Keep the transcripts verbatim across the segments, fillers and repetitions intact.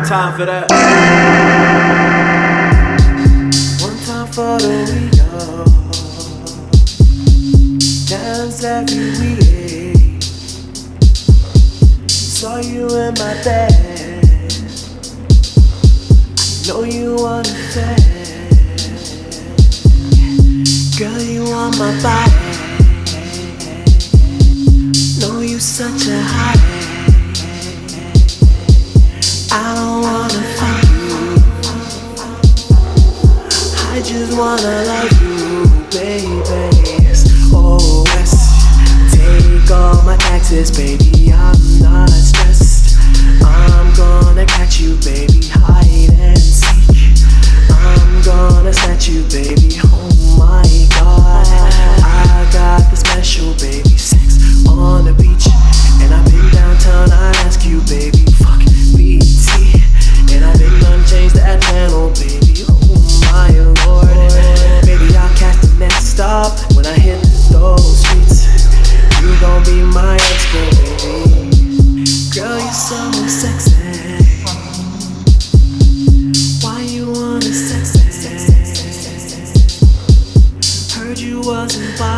One time for that. One time for the Rio. Dance every week. Saw you in my bed. I know you want to dance. Girl, you want my body. Know you such a hot. I don't wanna fuck you. I just wanna love you, baby. O S, take all my taxes, baby. I'm not stressed. I'm gonna catch you, baby. Hide and seek. I'm gonna snatch you, baby. Oh my God, I got the special, baby. Sex on the beach, and I've been downtown. I ask you, baby. Fuck B T, and I've been unchanged that channel, baby. Oh my Lord, baby, I'll catch the next stop when I hit those streets. You gon' be my expert, baby. Girl, you're so sexy. Why you wanna sex it? Heard you wasn't bi.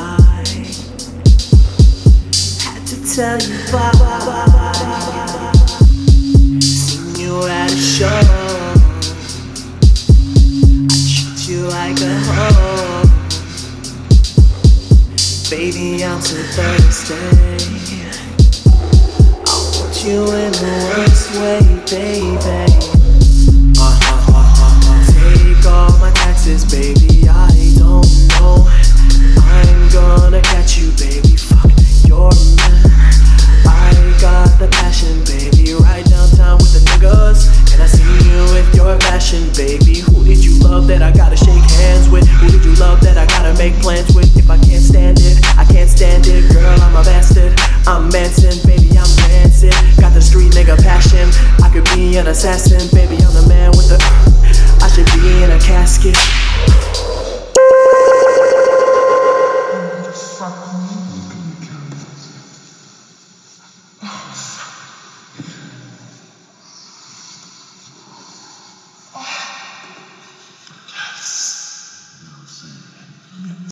Had to tell you bye. Seen you at a show. I treat you like a hoe. Baby, I'm so thirsty. I want you in the worst way, baby. Uh, uh, uh, uh, uh. Take all my taxes, baby. I don't know. I'm gonna catch you, baby. Fuck your man. I got the passion, baby. Right downtown with the niggas, and I see you with your passion, baby. Who did you love that I gotta shake hands with? Who did you love that I gotta make plans with? If I can't stand it, I can't stand it. Girl, I'm a bastard. I'm Manson, baby, I'm dancing. Got the street nigga passion. I could be an assassin, baby, I'm the man with the I should be in a casket.